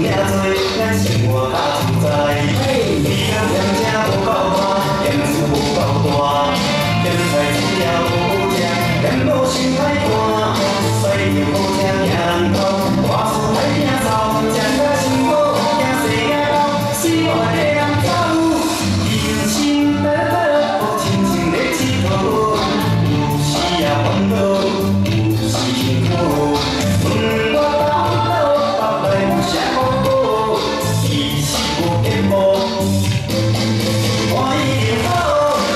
命多，咱生活较自在。你若嫌这无够大，嫌厝无够大，咸菜煮了无食，嫌某心歹寒。西着好食行人头，外厝歹摒走，食甲辛苦，惊世界老，死活地人走。人生短短，好亲像咧佚佗，有时也烦恼，有时辛苦。问我斗，腹内有啥苦苦，其实无结无，欢喜就好。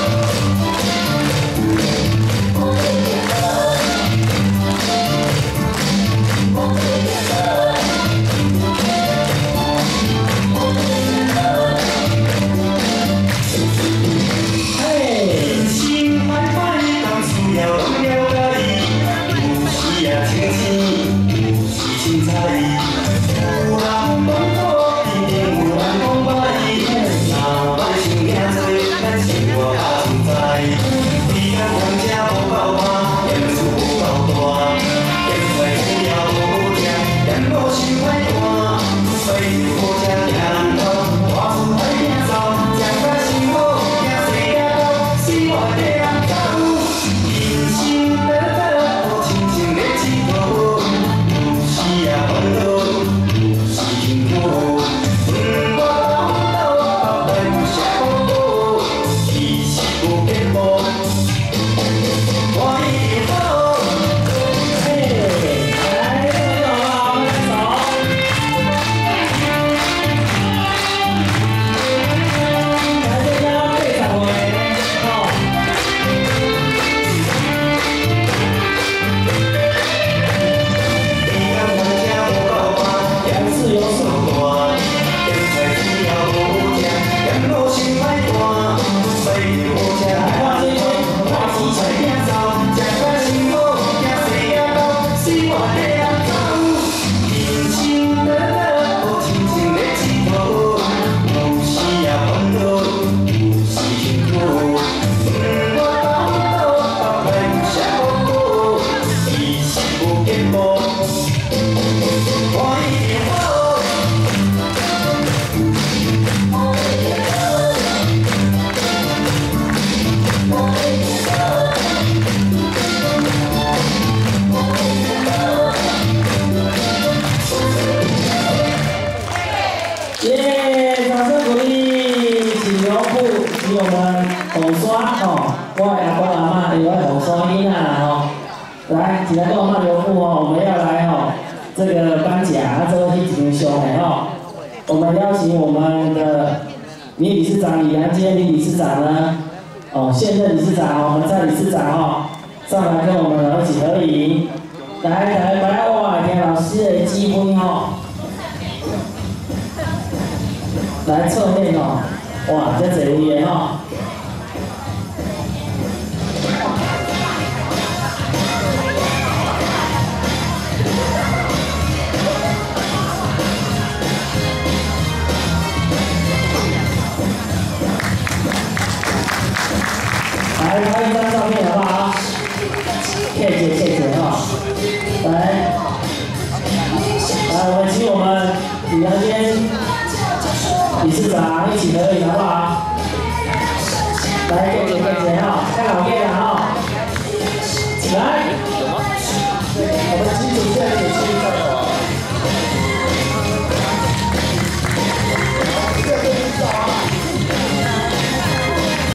我们邀请我们的李理事长李阳坚李理事长呢，现任理事长我们蔡理事长上来跟我们一起合影，来哇，听老师的指挥来侧面哇，这侪有缘来拍一张照片好不好？谢谢来，我们请我们李阳坚理事长一起合影好不好？来。